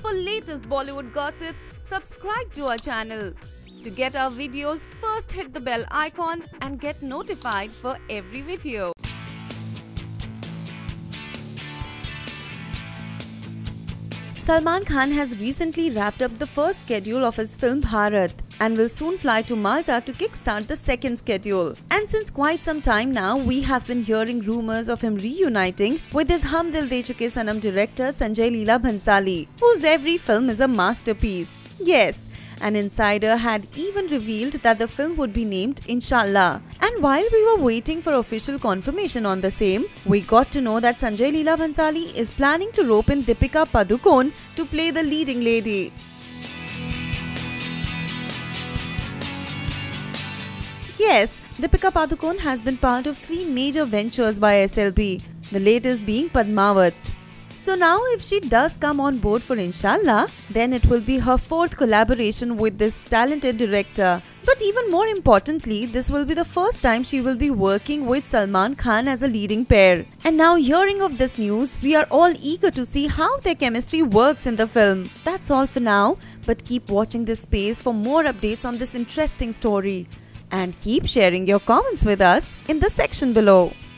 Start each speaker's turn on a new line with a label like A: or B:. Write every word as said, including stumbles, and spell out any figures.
A: For latest Bollywood gossips, subscribe to our channel. To get our videos, first hit the bell icon and get notified for every video. Salman Khan has recently wrapped up the first schedule of his film Bharat and will soon fly to Malta to kickstart the second schedule. And since quite some time now, we have been hearing rumors of him reuniting with his Hum Dil De Chuke Sanam director Sanjay Leela Bhansali, whose every film is a masterpiece. Yes, an insider had even revealed that the film would be named Inshallah. And while we were waiting for official confirmation on the same, we got to know that Sanjay Leela Bhansali is planning to rope in Deepika Padukone to play the leading lady. Yes, Deepika Padukone has been part of three major ventures by S L B, the latest being Padmavat. So now if she does come on board for Inshallah, then it will be her fourth collaboration with this talented director. But even more importantly, this will be the first time she will be working with Salman Khan as a leading pair. And now hearing of this news, we are all eager to see how their chemistry works in the film. That's all for now, but keep watching this space for more updates on this interesting story. And keep sharing your comments with us in the section below.